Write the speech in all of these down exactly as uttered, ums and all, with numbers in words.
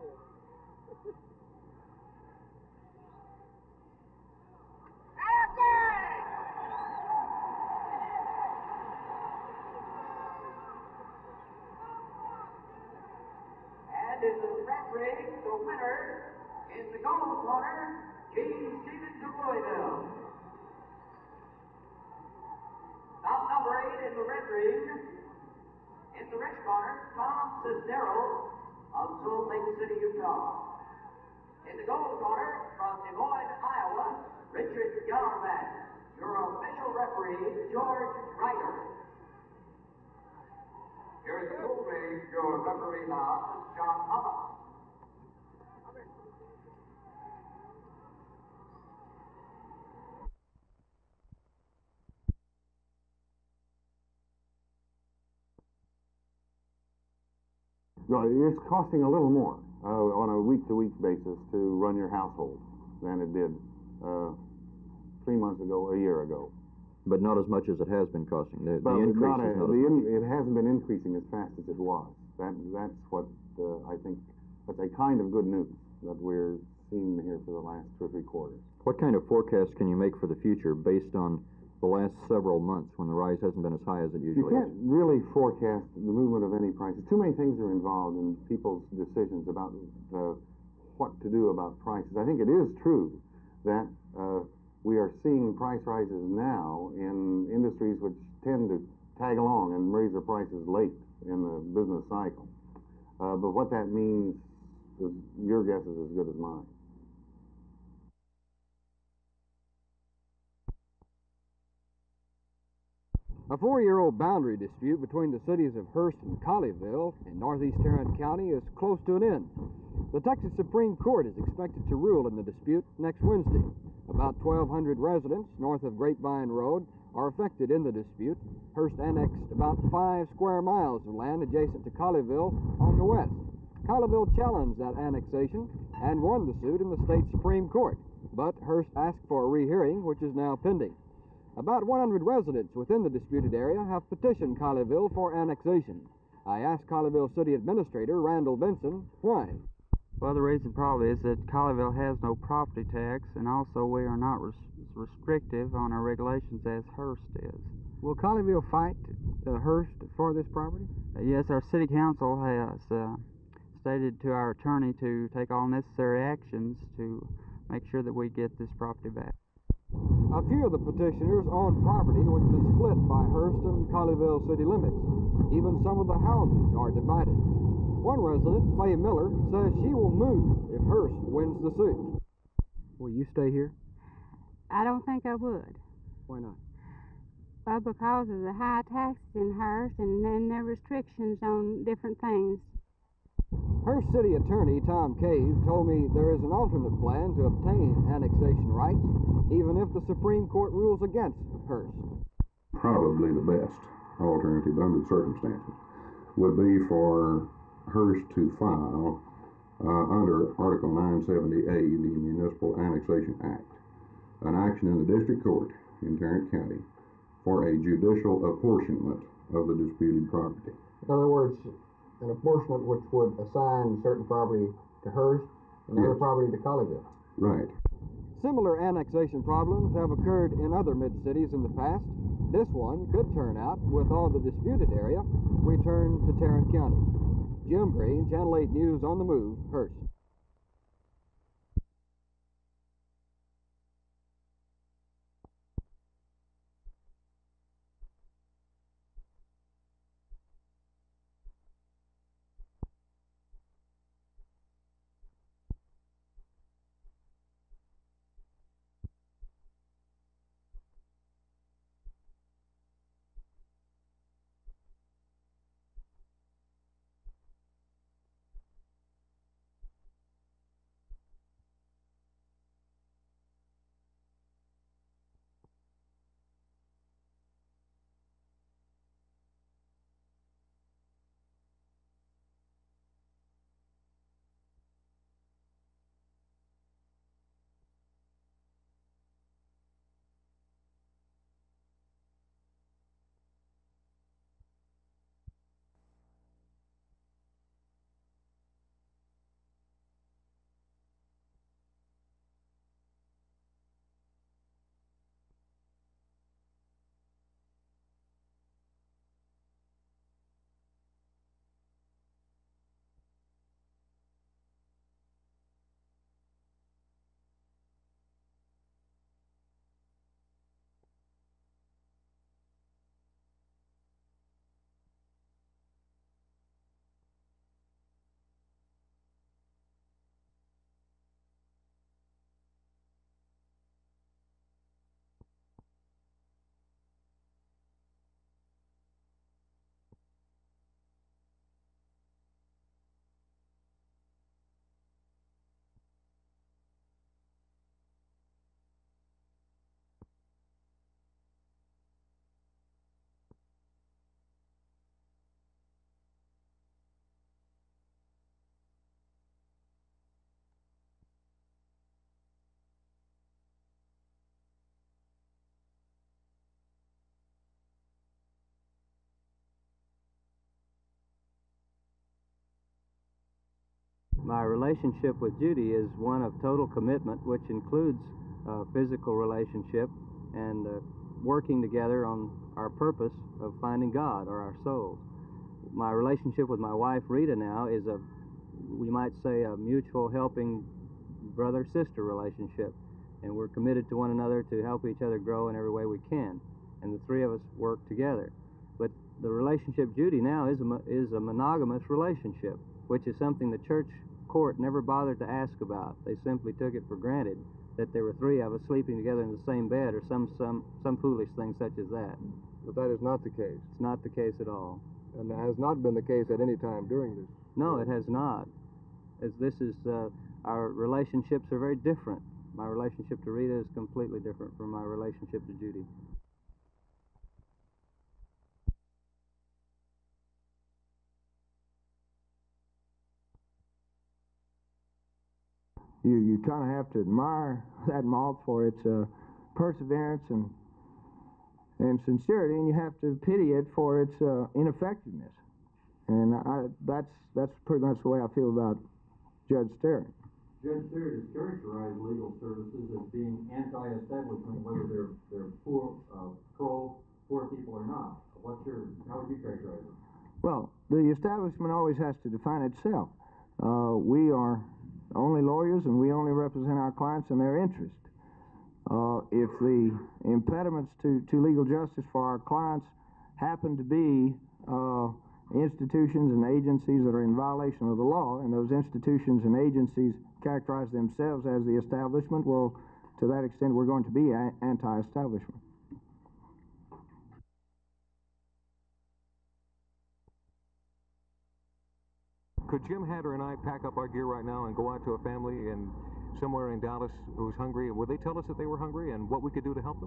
And in the red ring, the winner in the gold corner, Judy Nash of Colleyville. Bout number eight in the red ring. In the red corner, Tom Cisneros of Salt Lake City, Utah. In the gold corner, from Des Moines, Iowa, Richard Gellerman. Your official referee, George Ryder. Here in the blue ring, your referee now is John Hubba. It's costing a little more uh, on a week-to-week basis to run your household than it did uh, three months ago, a year ago. But not as much as it has been costing. The, but the increase not a, is not the as much. In, it hasn't been increasing as fast as it was. That that's what uh, I think. That's a kind of good news that we're seeing here for the last two or three quarters. What kind of forecast can you make for the future based on the last several months when the rise hasn't been as high as it usually is? You can't is? really forecast the movement of any prices. Too many things are involved in people's decisions about uh, what to do about prices. I think it is true that uh, we are seeing price rises now in industries which tend to tag along and raise their prices late in the business cycle. Uh, but what that means, is your guess is as good as mine. A four-year-old boundary dispute between the cities of Hurst and Colleyville in northeast Tarrant County is close to an end. The Texas Supreme Court is expected to rule in the dispute next Wednesday. About twelve hundred residents north of Grapevine Road are affected in the dispute. Hurst annexed about five square miles of land adjacent to Colleyville on the west. Colleyville challenged that annexation and won the suit in the state Supreme Court, but Hurst asked for a rehearing, which is now pending. About one hundred residents within the disputed area have petitioned Colleyville for annexation. I asked Colleyville City Administrator Randall Vinson why. Well, the reason probably is that Colleyville has no property tax, and also we are not res restrictive on our regulations as Hurst is. Will Colleyville fight uh, Hurst for this property? Uh, yes, our city council has uh, stated to our attorney to take all necessary actions to make sure that we get this property back. A few of the petitioners own property which is split by Hurst and Colleyville city limits. Even some of the houses are divided. One resident, Faye Miller, says she will move if Hurst wins the suit. Will you stay here? I don't think I would. Why not? Well, because of the high taxes in Hurst and then the restrictions on different things. Hurst City Attorney Tom Cave told me there is an alternate plan to obtain annexation rights, even if the Supreme Court rules against Hurst. Probably the best alternative under the circumstances would be for Hurst to file uh, under Article nine seventy A, the Municipal Annexation Act, an action in the District Court in Tarrant County for a judicial apportionment of the disputed property. In other words, an apportionment which would assign certain property to Hurst and Yes. other property to Colleyville. Right. Similar annexation problems have occurred in other mid-cities in the past. This one could turn out, with all the disputed area, returned to Tarrant County. Jim Green, Channel eight News on the Move, Hurst. My relationship with Judy is one of total commitment, which includes a physical relationship and uh, working together on our purpose of finding God or our souls. My relationship with my wife, Rita, now is a, we might say, a mutual helping brother-sister relationship, and we're committed to one another to help each other grow in every way we can, and the three of us work together. But the relationship Judy now is a, is a monogamous relationship, which is something the church court never bothered to ask about. They simply took it for granted that there were three of us sleeping together in the same bed, or some some some foolish thing such as that. But that is not the case. It's not the case at all. And it has not been the case at any time during this. No, it has not. As this is, uh, our relationships are very different. My relationship to Rita is completely different from my relationship to Judy. You you kind of have to admire that moth for its uh, perseverance and and sincerity, and you have to pity it for its uh, ineffectiveness. And I, that's that's pretty much the way I feel about Judge Tarrant. Judge Tarrant has characterized legal services as being anti-establishment, whether they're they're poor, uh, pro poor people or not. What's your how would you characterize it? Well, the establishment always has to define itself. Uh, we are only lawyers, and we only represent our clients and their interest. Uh, if the impediments to, to legal justice for our clients happen to be uh, institutions and agencies that are in violation of the law, and those institutions and agencies characterize themselves as the establishment, well, to that extent, we're going to be anti-establishment. Could Jim Hatter and I pack up our gear right now and go out to a family in somewhere in Dallas who's hungry, and would they tell us that they were hungry and what we could do to help them?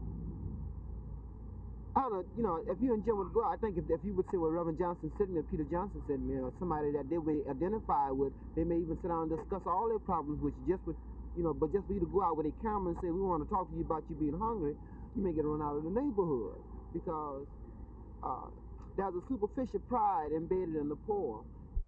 I don't know, you know, if you and Jim would go out, I think if, if you would say what Reverend Johnson sent me or Peter Johnson sent me, or somebody that they would identify with, they may even sit down and discuss all their problems, which just would, you know, but just for you to go out with a camera and say, we want to talk to you about you being hungry, you may get run out of the neighborhood, because uh, there's a superficial pride embedded in the poor.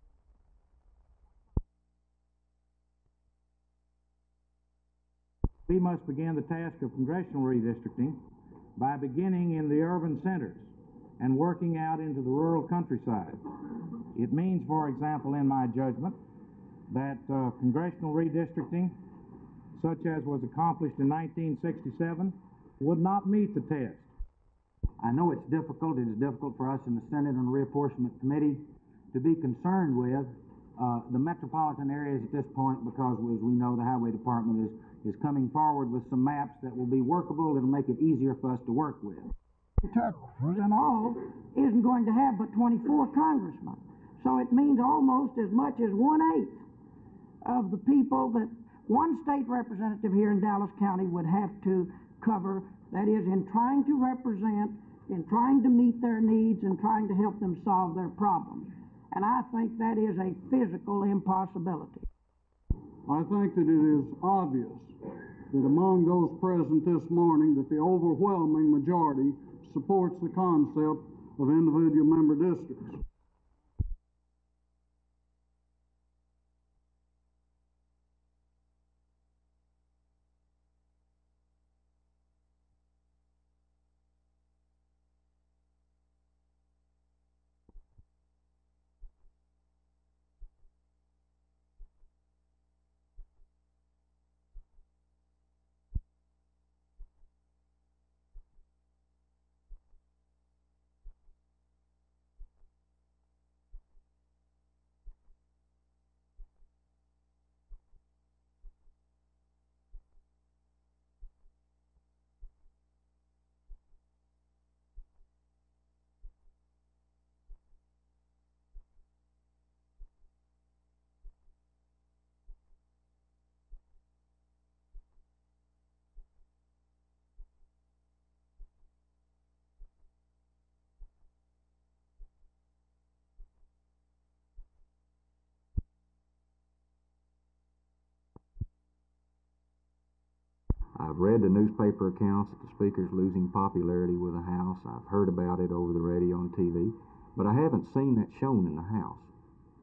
We must begin the task of congressional redistricting by beginning in the urban centers and working out into the rural countryside. It means, for example, in my judgment, that uh, congressional redistricting, such as was accomplished in nineteen sixty-seven, would not meet the test. I know it's difficult. It is difficult for us in the Senate and Reapportionment Committee to be concerned with uh, the metropolitan areas at this point, because, as we know, the Highway Department is is coming forward with some maps that will be workable. It'll make it easier for us to work with. And all isn't going to have but twenty-four congressmen. So it means almost as much as one-eighth of the people that one state representative here in Dallas County would have to cover, that is, in trying to represent, in trying to meet their needs, and trying to help them solve their problems. And I think that is a physical impossibility. I think that it is obvious that among those present this morning that the overwhelming majority supports the concept of individual member districts. I've read the newspaper accounts that the speaker's losing popularity with the House. I've heard about it over the radio and T V, but I haven't seen that shown in the House.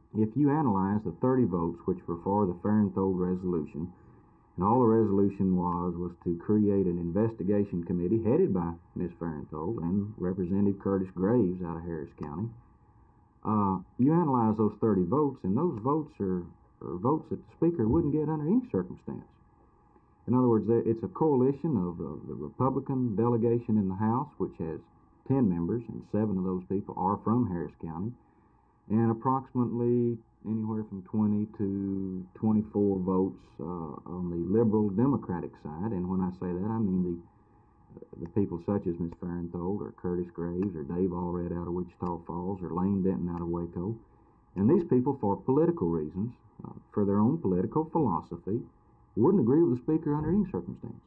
if you analyze the thirty votes which were for the Farenthold resolution, and all the resolution was was to create an investigation committee headed by Miz Farenthold and Representative Curtis Graves out of Harris County, uh, you analyze those thirty votes, and those votes are, are votes that the Speaker wouldn't get under any circumstance. In other words, it's a coalition of, of the Republican delegation in the House, which has ten members, and seven of those people are from Harris County, and approximately anywhere from twenty to twenty-four votes uh, on the liberal Democratic side. And when I say that, I mean the the people such as Miz Farenthold or Curtis Graves or Dave Allred out of Wichita Falls or Lane Denton out of Waco. And these people, for political reasons, uh, for their own political philosophy, wouldn't agree with the Speaker under any circumstance.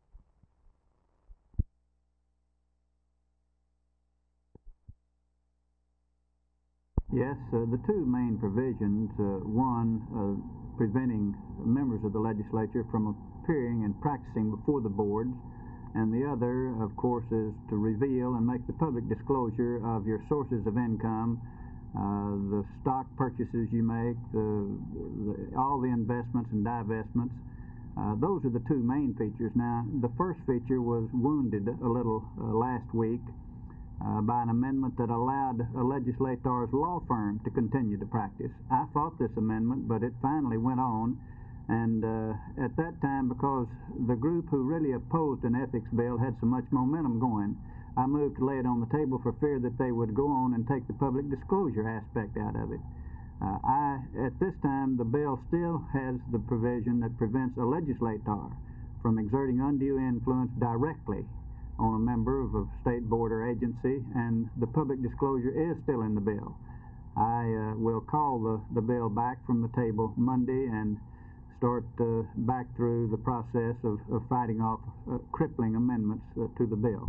Yes, uh, the two main provisions, uh, one uh, preventing members of the legislature from appearing and practicing before the boards, and the other, of course, is to reveal and make the public disclosure of your sources of income, uh, the stock purchases you make, the, the, all the investments and divestments. Uh, those are the two main features. Now, the first feature was wounded a little uh, last week Uh, by an amendment that allowed a legislator's law firm to continue to practice. I fought this amendment, but it finally went on, and uh, at that time, because the group who really opposed an ethics bill had so much momentum going, I moved to lay it on the table for fear that they would go on and take the public disclosure aspect out of it. Uh, I, at this time, the bill still has the provision that prevents a legislator from exerting undue influence directly on a member of a state board or agency, and the public disclosure is still in the bill. I uh, will call the, the bill back from the table Monday and start uh, back through the process of, of fighting off uh, crippling amendments uh, to the bill.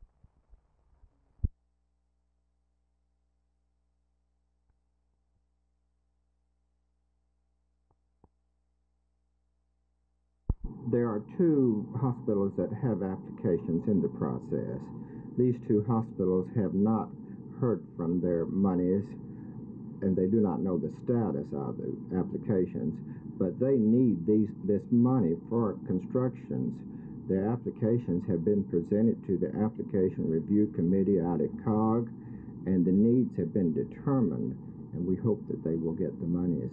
There are two hospitals that have applications in the process. These two hospitals have not heard from their monies, and they do not know the status of the applications, but they need these, this money for constructions. Their applications have been presented to the Application Review Committee out at C O G, and the needs have been determined, and we hope that they will get the monies.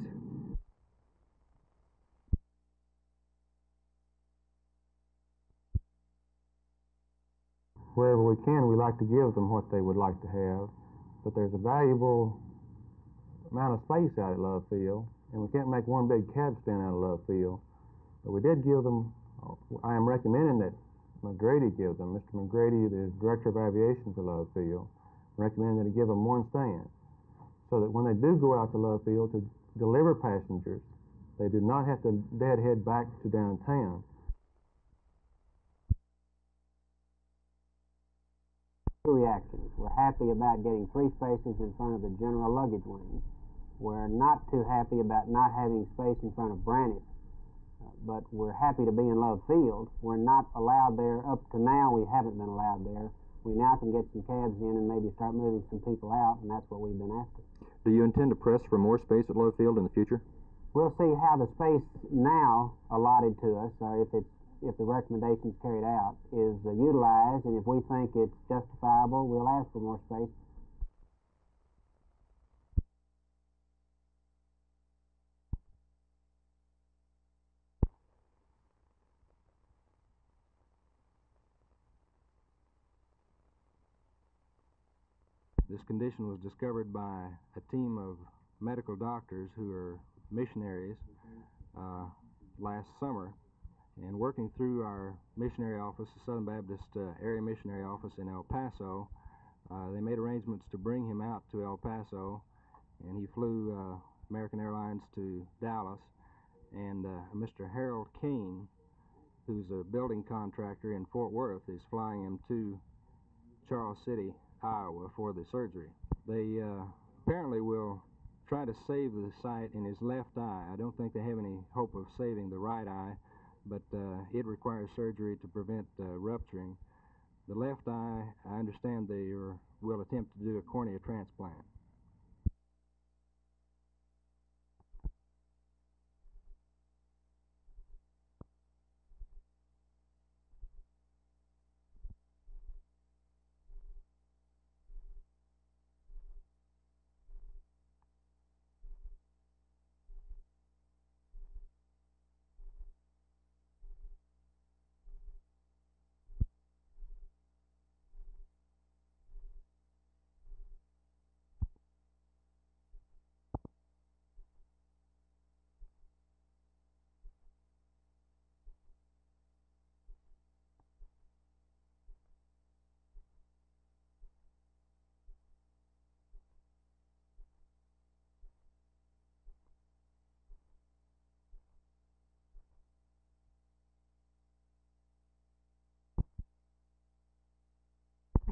Wherever we can, we like to give them what they would like to have, but there's a valuable amount of space out at Love Field, and we can't make one big cab stand out of Love Field. But we did give them, I am recommending that McGrady give them, Mister McGrady, the Director of Aviation for Love Field, recommending that he give them one stand, so that when they do go out to Love Field to deliver passengers, they do not have to deadhead back to downtown. Two reactions. We're happy about getting three spaces in front of the general luggage wing. We're not too happy about not having space in front of Brannett, uh, but we're happy to be in Love Field. We're not allowed there. Up to now, we haven't been allowed there. We now can get some cabs in and maybe start moving some people out, and that's what we've been after. Do you intend to press for more space at Love Field in the future? We'll see how the space now allotted to us, or if it's if the recommendations carried out, is uh, utilized, and if we think it's justifiable, we'll ask for more space. This condition was discovered by a team of medical doctors who are missionaries uh, last summer. And working through our missionary office, the Southern Baptist uh, Area Missionary Office in El Paso, uh, they made arrangements to bring him out to El Paso, and he flew uh, American Airlines to Dallas. And uh, Mister Harold Kane, who's a building contractor in Fort Worth, is flying him to Charles City, Iowa, for the surgery. They uh, apparently will try to save the sight in his left eye. I don't think they have any hope of saving the right eye, but uh, it requires surgery to prevent uh, rupturing. The left eye, I understand they are, will attempt to do a cornea transplant.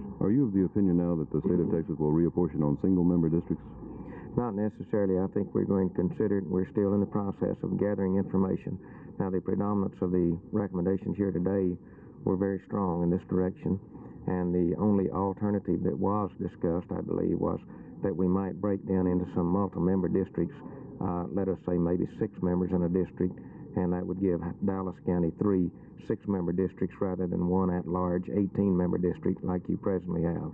Are you of the opinion now that the state of Texas will reapportion on single-member districts? Not necessarily. I think we're going to consider it. We're still in the process of gathering information. Now, the predominance of the recommendations here today were very strong in this direction, and the only alternative that was discussed, I believe, was that we might break down into some multi-member districts, uh, let us say maybe six members in a district, and that would give Dallas County three six-member districts rather than one at-large eighteen-member district like you presently have.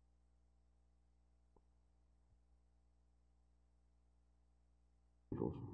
Eagles.